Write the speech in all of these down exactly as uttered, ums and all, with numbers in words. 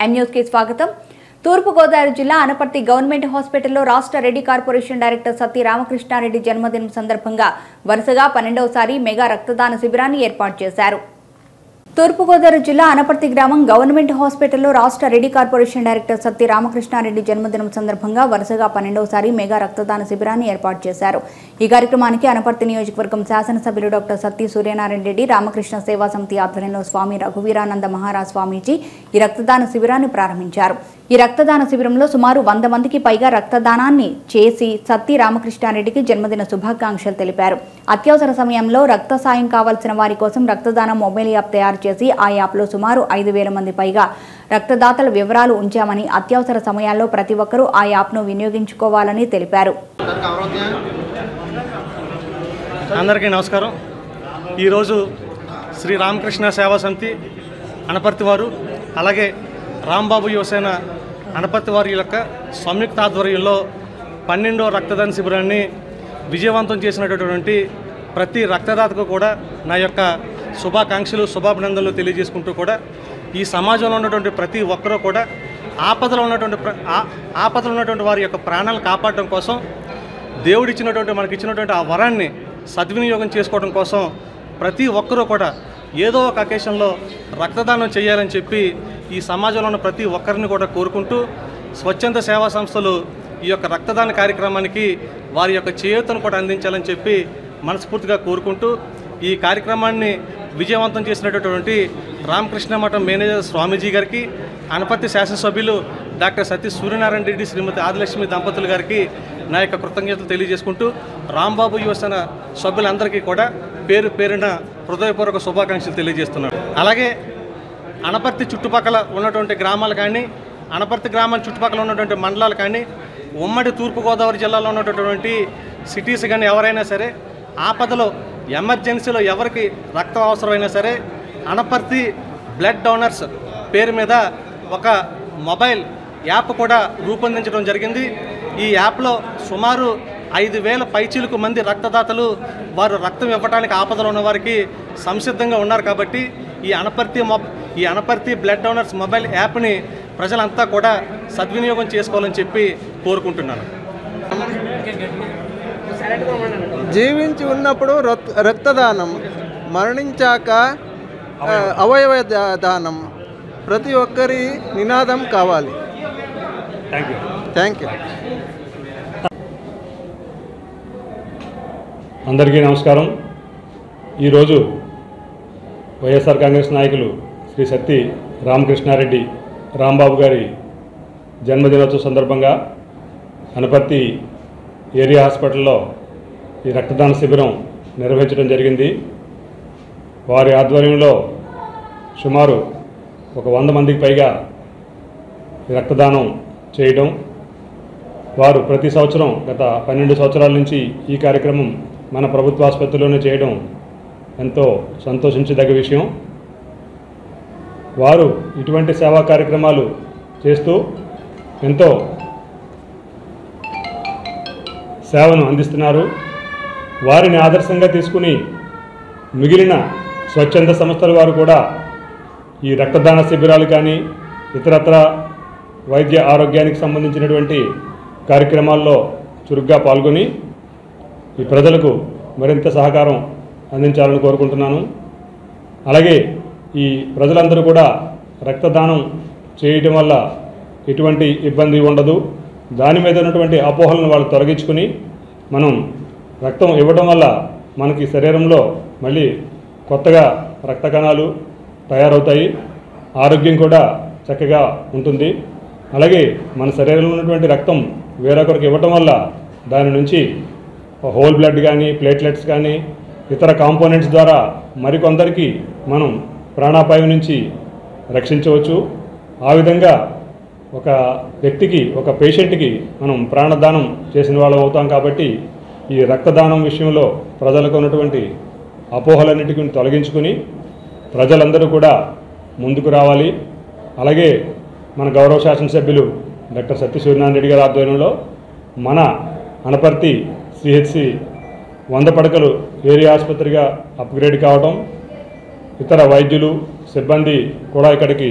M news కి స్వాగతం। తూర్పు గోదావరి జిల్లా అనపర్తి గవర్నమెంట్ హాస్పిటల్లో రాష్ట్ర రెడ్డి కార్పొరేషన్ డైరెక్టర్ సత్తి రామకృష్ణారెడ్డి జన్మదినం సందర్భంగా వరుసగా పన్నెండవసారి మెగా రక్తదాన శిబిరాన్ని ఏర్పాటు చేశారు। తూర్పు గోదావరి జిల్లా అనపర్తి గ్రామం గవర్నమెంట్ హాస్పిటల్లో రాష్ట్ర రెడ్డి కార్పొరేషన్ డైరెక్టర్ సత్తి రామకృష్ణారెడ్డి జన్మదినం సందర్భంగా వరుసగా పన్నెండవసారి మెగా రక్తదాన శిబిరాన్ని ఏర్పాటు చేశారు। ఈ కార్యక్రమానికి అనపర్తి నియోజకవర్గం శాసనసభ్యులు డాక్టర్ సత్తి సూర్యనారాయణ రెడ్డి రామకృష్ణ సేవా సమితి ఆధ్వర్యంలో స్వామి రఘువీరానంద మహారాజ్ స్వామీజీ ఈ రక్తదాన శిబిరాన్ని ప్రారంభించారు। ఈ రక్తదాన శిబిరంలో సుమారు వంద మందికి పైగా రక్తదానాన్ని చేసి సత్తి రామకృష్ణారెడ్డికి జన్మదిన శుభాకాంక్షలు తెలిపారు। అత్యవసర సమయంలో రక్త సాయం కావాల్సిన వారి కోసం రక్తదానం మొబైల్ యాప్ తయారు చేసి ఆ యాప్లో సుమారు ఐదు వేల మంది పైగా రక్తదాతల వివరాలు ఉంచామని అత్యవసర సమయాల్లో ప్రతి ఒక్కరూ ఆ యాప్ను వినియోగించుకోవాలని తెలిపారు। అందరికీ నమస్కారం। ఈరోజు శ్రీ రామకృష్ణ సేవా సమితి అనపర్తి వారు అలాగే రాంబాబు యువసేన అనపర్తి వారి యొక్క సంయుక్త ఆధ్వర్యంలో పన్నెండో రక్తదాన శిబిరాన్ని విజయవంతం చేసినటువంటి ప్రతి రక్తదాతకు కూడా నా యొక్క శుభాకాంక్షలు శుభాభినందనలు తెలియజేసుకుంటూ కూడా ఈ సమాజంలో ఉన్నటువంటి ప్రతి ఒక్కరూ కూడా ఆపదలో ఉన్నటువంటి ఆపదలో ఉన్నటువంటి వారి యొక్క ప్రాణాలను కాపాడడం కోసం దేవుడిచ్చినటువంటి మనకి ఇచ్చినటువంటి ఆ వరాన్ని సద్వినియోగం చేసుకోవడం కోసం ప్రతి ఒక్కరూ కూడా ఏదో ఒక అకేషన్లో రక్తదానం చేయాలని చెప్పి ఈ సమాజంలో ఉన్న ప్రతి ఒక్కరిని కూడా కోరుకుంటూ స్వచ్ఛంద సేవా సంస్థలు ఈ యొక్క రక్తదాన కార్యక్రమానికి వారి యొక్క చేయూతను కూడా అందించాలని చెప్పి మనస్ఫూర్తిగా కోరుకుంటూ ఈ కార్యక్రమాన్ని విజయవంతం చేసినటువంటి రామకృష్ణ మఠం మేనేజర్ స్వామీజీ గారికి, అనపర్తి శాసనసభ్యులు డాక్టర్ సతీ సూర్యనారాయణ రెడ్డి శ్రీమతి ఆదిలక్ష్మి దంపతులు గారికి నా యొక్క కృతజ్ఞతలు తెలియజేసుకుంటూ రాంబాబు యువసేన సభ్యులందరికీ కూడా పేరు పేరున హృదయపూర్వక శుభాకాంక్షలు తెలియజేస్తున్నాను। అలాగే అనపర్తి చుట్టుపక్కల ఉన్నటువంటి గ్రామాలు కానీ అనపర్తి గ్రామాల చుట్టుపక్కల ఉన్నటువంటి మండలాలు కానీ ఉమ్మడి తూర్పుగోదావరి జిల్లాలో ఉన్నటువంటి సిటీస్ కానీ ఎవరైనా సరే ఆపదలో ఎమర్జెన్సీలో ఎవరికి రక్తం అవసరమైనా సరే అనపర్తి బ్లడ్ డోనర్స్ పేరు మీద ఒక మొబైల్ యాప్ కూడా రూపొందించడం జరిగింది। ఈ యాప్లో సుమారు ఐదు వేల పైచీలకు మంది రక్తదాతలు వారు రక్తం ఇవ్వడానికి ఆపదలో ఉన్న వారికి సంసిద్ధంగా ఉన్నారు కాబట్టి ఈ అనపర్తి మొబ్ ఈ అనపర్తి బ్లడ్ డోనర్స్ మొబైల్ యాప్ని ప్రజలంతా కూడా సద్వినియోగం చేసుకోవాలని చెప్పి కోరుకుంటున్నాను। జీవించి ఉన్నప్పుడు రక్తదానం, మరణించాక అవయవ దానం ప్రతి ఒక్కరి నినాదం కావాలి। థ్యాంక్ యూ థ్యాంక్ యూ అందరికీ నమస్కారం। ఈరోజు వైఎస్ఆర్ కాంగ్రెస్ నాయకులు శ్రీ సత్తి రామకృష్ణారెడ్డి రాంబాబు గారి జన్మదినోత్సవ సందర్భంగా అనపర్తి ఏరియా హాస్పిటల్లో ఈ రక్తదాన శిబిరం నిర్వహించడం జరిగింది। వారి ఆధ్వర్యంలో సుమారు ఒక వంద మందికి పైగా రక్తదానం చేయడం, వారు ప్రతి సంవత్సరం గత పన్నెండు సంవత్సరాల నుంచి ఈ కార్యక్రమం మన ప్రభుత్వ ఆసుపత్రిలోనే చేయడం ఎంతో సంతోషించదగ్గ విషయం। వారు ఇటువంటి సేవా కార్యక్రమాలు చేస్తూ ఎంతో సేవను అందిస్తున్నారు। వారిని ఆదర్శంగా తీసుకుని మిగిలిన స్వచ్ఛంద సంస్థల వారు కూడా ఈ రక్తదాన శిబిరాలు కానీ ఇతరత్ర వైద్య ఆరోగ్యానికి సంబంధించినటువంటి కార్యక్రమాల్లో చురుగ్గా పాల్గొని ఈ ప్రజలకు మరింత సహకారం అందించాలని కోరుకుంటున్నాను। అలాగే ఈ ప్రజలందరూ కూడా రక్తదానం చేయటం వల్ల ఎటువంటి ఇబ్బంది ఉండదు, దాని మీద ఉన్నటువంటి అపోహలను వాళ్ళు తొలగించుకుని మనం రక్తం ఇవ్వడం వల్ల మనకి శరీరంలో మళ్ళీ కొత్తగా రక్త కణాలు తయారవుతాయి, ఆరోగ్యం కూడా చక్కగా ఉంటుంది। అలాగే మన శరీరంలో ఉన్నటువంటి రక్తం వేరొకరికి ఇవ్వటం వల్ల దాని నుంచి హోల్ బ్లడ్ కానీ ప్లేట్లెట్స్ కానీ ఇతర కాంపోనెంట్స్ ద్వారా మరికొందరికి మనం ప్రాణాపాయం నుంచి రక్షించవచ్చు। ఆ విధంగా ఒక వ్యక్తికి ఒక పేషెంట్కి మనం ప్రాణదానం చేసిన వాళ్ళం అవుతాం కాబట్టి ఈ రక్తదానం విషయంలో ప్రజలకు ఉన్నటువంటి అపోహలన్నిటిని తొలగించుకుని ప్రజలందరూ కూడా ముందుకు రావాలి। అలాగే మన గౌరవ శాసనసభ్యులు డాక్టర్ సత్తి సూర్యనారాయణ రెడ్డి గారి ఆధ్వర్యంలో మన అనపర్తి సిహెచ్సి వంద పడకలు ఏరియా ఆసుపత్రిగా అప్గ్రేడ్ కావడం, ఇతర వైద్యులు సిబ్బంది కూడా ఇక్కడికి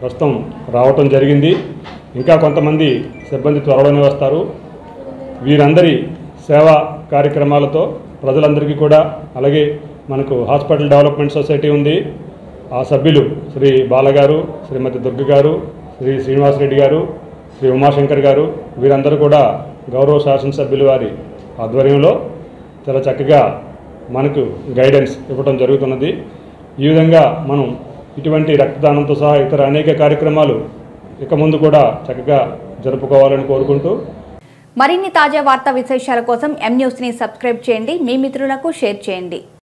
ప్రస్తుతం రావటం జరిగింది. ఇంకా కొంతమంది సిబ్బంది త్వరలోనే వస్తారు. వీరందరి సేవా కార్యక్రమాలతో ప్రజలందరికీ కూడా, అలాగే మనకు హాస్పిటల్ డెవలప్మెంట్ సొసైటీ ఉంది, ఆ సభ్యులు శ్రీ బాలగారు, శ్రీమతి దుర్గ గారు, శ్రీ శ్రీనివాసరెడ్డి గారు, శ్రీ ఉమాశంకర్ గారు, వీరందరూ కూడా గౌరవ శాసనసభ్యులు వారి ఆధ్వర్యంలో చాలా చక్కగా మనకు గైడెన్స్ ఇవ్వడం జరుగుతున్నది. ఈ విధంగా మనం ఇటువంటి రక్తదానంతో సహా ఇతర అనేక కార్యక్రమాలు ఇక ముందు కూడా చక్కగా జరుపుకోవాలని కోరుకుంటూ, మరిన్ని తాజా వార్తా విశేషాల కోసం ఎం న్యూస్ని సబ్స్క్రైబ్ చేయండి, మీ మిత్రులకు షేర్ చేయండి.